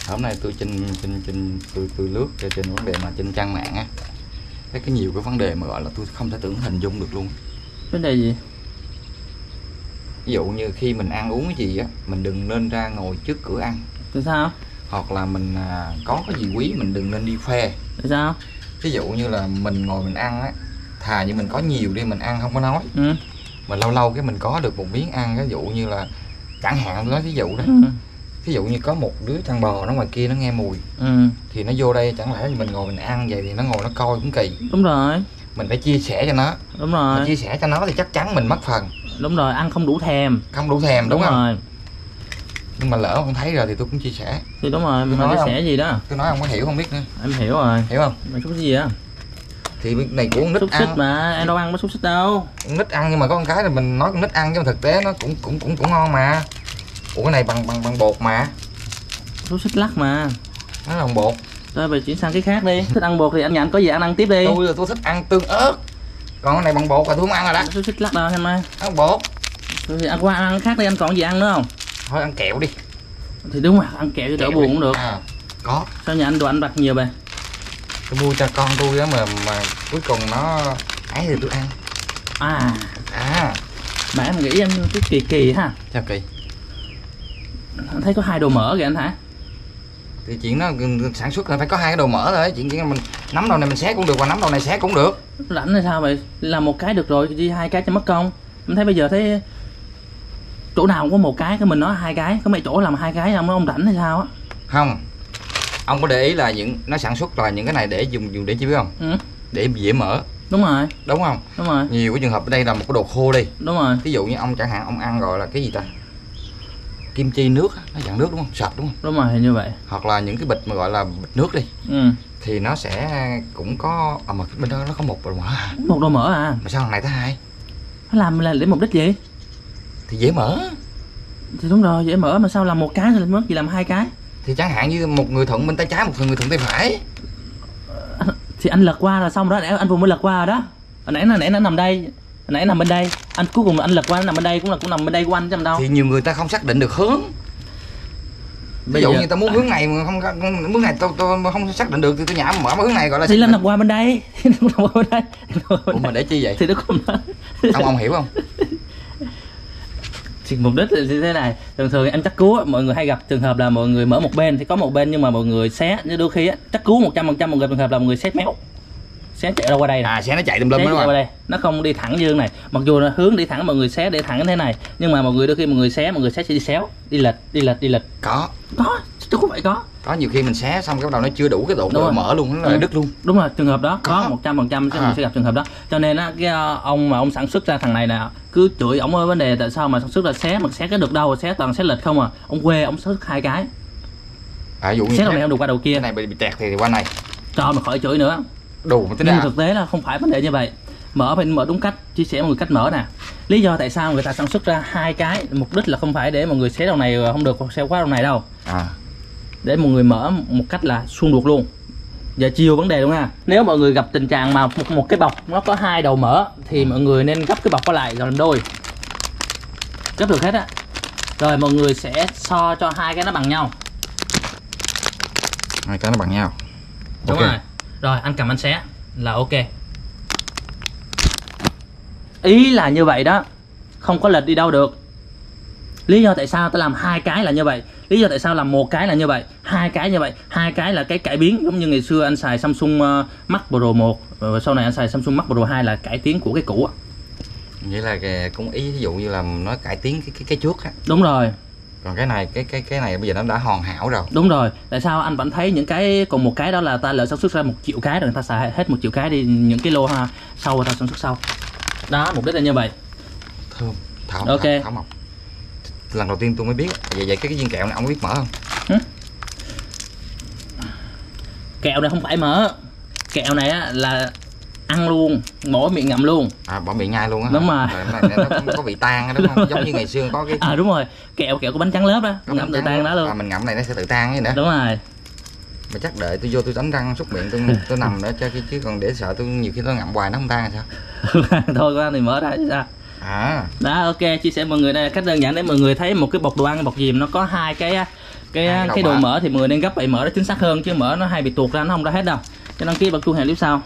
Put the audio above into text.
Hôm nay tôi tôi lướt trên vấn đề mà trên trang mạng á, thấy cái nhiều cái vấn đề mà gọi là tôi không thể tưởng hình dung được luôn. Vấn đề gì? Ví dụ như khi mình ăn uống cái gì á, mình đừng nên ra ngồi trước cửa ăn. Tại sao? Hoặc là mình có cái gì quý mình đừng nên đi khoe. Tại sao? Ví dụ như là mình ngồi mình ăn á, thà như mình có nhiều đi mình ăn không có nói. Mà lâu lâu cái mình có được một miếng ăn, ví dụ như là chẳng hạn tôi nói ví dụ đó. Ví dụ như có một đứa trăng bò nó ngoài kia nó nghe mùi thì nó vô đây, chẳng lẽ mình ngồi mình ăn vậy thì nó ngồi nó coi cũng kỳ. Đúng rồi. Mình phải chia sẻ cho nó. Đúng rồi. Mình chia sẻ cho nó thì chắc chắn mình mất phần. Đúng rồi, ăn không đủ thèm. Không đủ thèm, đúng không? Rồi. Nhưng mà lỡ không thấy rồi thì tôi cũng chia sẻ. Thì đúng rồi, mình chia sẻ gì đó. Tôi nói ông có hiểu không biết nữa. Em hiểu rồi. Hiểu không? Mà xúc xích gì á? Thì này của con nít xúc ăn. Xích mà, em đâu ăn có xúc xích đâu. Con nít ăn nhưng mà có con cái là mình nói con nít ăn chứ mà thực tế nó cũng ngon mà. Ủa cái này bằng bột mà. Xúc xích lắc mà. Nó là bằng bột. Rồi bây chuyển sang cái khác đi. Thích ăn bột thì anh nhận có gì anh ăn tiếp đi. Tôi thích ăn tương ớt. Còn cái này bằng bột là tôi không ăn rồi đó. Xúc xích lắc đâu em ơi. Ăn bột. Thì ăn qua ăn khác đi, anh còn gì ăn nữa không? Thôi ăn kẹo đi. Thì đúng rồi, ăn kẹo cho đỡ buồn cũng được. Có. Sao nhà anh đồ ăn vặt nhiều vậy? Tôi mua cho con tôi á mà cuối cùng nó ấy thì tôi ăn. Mà em nghĩ em cái kỳ ha. Sao kỳ? Anh thấy có 2 đồ mỡ kìa anh hả? Thì chuyện nó sản xuất là phải có 2 cái đồ mỡ thôi. Chuyện mình nắm đầu này mình xé cũng được và nắm đầu này xé cũng được. Rảnh hay sao vậy? Làm một cái được rồi, đi 2 cái cho mất công. Em thấy bây giờ thấy chỗ nào cũng có một cái mình nói 2 cái, có mấy chỗ làm 2 cái ông rảnh hay sao á? Không. Ông có để ý là nó sản xuất là những cái này để dùng để chi biết không? Để dễ mỡ. Đúng rồi. Đúng không? Đúng rồi. Nhiều cái trường hợp ở đây là một cái đồ khô đi. Đúng rồi. Ví dụ như ông chẳng hạn ông ăn gọi là cái gì ta? Kim chi nước, nó dạng nước đúng không? Sạch đúng không? Đúng rồi, như vậy. Hoặc là những cái bịch mà gọi là bịch nước đi. Thì nó sẽ cũng có mà bên đó nó có một đồ mỡ à. Một đồ mỡ à? Mà sao thằng này tới 2? Nó làm là để mục đích gì? Thì dễ mỡ. Thì đúng rồi, dễ mỡ mà sao làm một cái rồi mất gì làm 2 cái? Thì chẳng hạn như một người thuận bên tay trái, một người thuận tay phải. Thì anh lật qua là xong đó, để anh vừa mới lật qua rồi đó. Hồi nãy nó nằm đây, hồi nãy nằm bên đây. Anh cuối cùng anh lật qua nó nằm bên đây, cũng nằm bên đây của anh chứ làm đâu. Thì nhiều người ta không xác định được hướng. Ví dụ như tao muốn hướng này mà không hướng này tôi không xác định được thì tôi nhả mở hướng này gọi là. Thì lên nằm qua bên đây. Ủa mà để chi vậy? Thì nó không đó. Ông hiểu không? Thì mục đích là như thế này, thường em chắc cứu mọi người hay gặp trường hợp là mọi người mở một bên thì có một bên nhưng mà mọi người xé, như đôi khi á chắc cứu 100% một trường hợp là mọi người xé méo, xé chạy đâu qua đây xé nó chạy tùm lum qua đây, nó không đi thẳng như này, mặc dù là hướng đi thẳng mọi người xé để thẳng như thế này nhưng mà mọi người đôi khi mọi người xé sẽ đi xéo, đi lệch. Có chứ không phải có nhiều khi mình xé xong cái bắt đầu nó chưa đủ cái độ mở luôn, nó đứt luôn. Đúng rồi, trường hợp đó có 100% mình sẽ gặp trường hợp đó, cho nên á cái ông sản xuất ra thằng này nè cứ chửi ổng ở vấn đề tại sao mà sản xuất là xé mà xé cái được đâu, xé toàn xé lệch không à, ông quê ông sản xuất 2 cái. Ví dụ như xé đầu này không được qua đầu kia, cái này bị tẹt thì qua này cho mà khỏi chửi nữa. Đủ nhưng mà thực tế là không phải vấn đề như vậy, mở phải mở đúng cách, chia sẻ mọi người cách mở nè. Lý do tại sao người ta sản xuất ra 2 cái, mục đích là không phải để mọi người xé đầu này không được xé quá đầu này đâu, để mọi người mở một cách là suông ruột luôn. Giờ chiều vấn đề đúng ha. Nếu mọi người gặp tình trạng mà một cái bọc nó có 2 đầu mở thì mọi người nên gấp cái bọc qua lại rồi làm đôi, gấp được hết á, rồi mọi người sẽ so cho 2 cái nó bằng nhau. 2 cái nó bằng nhau. Đúng rồi. Rồi anh cầm anh xé là ok. Ý là như vậy đó, không có lệch đi đâu được. Lý do tại sao tôi làm 2 cái là như vậy, lý do tại sao làm 1 cái là như vậy, 2 cái như vậy. 2 cái là cái cải biến, giống như ngày xưa anh xài Samsung Max Pro 1 và sau này anh xài Samsung Max Pro 2 là cải tiến của cái cũ. Vậy là cũng ý ví dụ như là nói cải tiến cái trước á. Đúng rồi. Còn cái này cái này bây giờ nó đã hoàn hảo rồi. Đúng rồi. Tại sao anh vẫn thấy những cái còn một cái đó là ta lỡ sản xuất ra 1 triệu cái rồi người ta xài hết 1 triệu cái đi, những cái lô sau người ta sản xuất sau. Đó, mục đích là như vậy. Thơm, thảo mộc. Lần đầu tiên tôi mới biết. Vậy cái viên kẹo này ông biết mở không? Kẹo này không phải mở. Kẹo này á là ăn luôn, bỏ miệng ngậm luôn. Bỏ miệng nhai luôn á. Đúng rồi. Nó có vị tan đúng không? Giống như ngày xưa có cái. Đúng rồi. Kẹo của bánh trắng lớp đó, ngậm tự tan đó luôn. Mình ngậm này nó sẽ tự tan cái nữa. Đúng rồi. Mà chắc đợi tôi vô tôi đánh răng súc miệng tôi nằm đó cho chứ còn để sợ tôi nhiều khi tôi ngậm hoài nó không tan là sao? Thôi con thì mở ra chứ sao. Đó, ok, chia sẻ mọi người đây là cách đơn giản để mọi người thấy một cái bọc đồ ăn, bọc diềm nó có 2 cái cái đồ mỡ thì mọi người nên gấp vậy, mỡ nó chính xác hơn, chứ mỡ nó hay bị tuột ra, nó không ra hết đâu. Cho đăng ký bật chuông hẹn clip sau.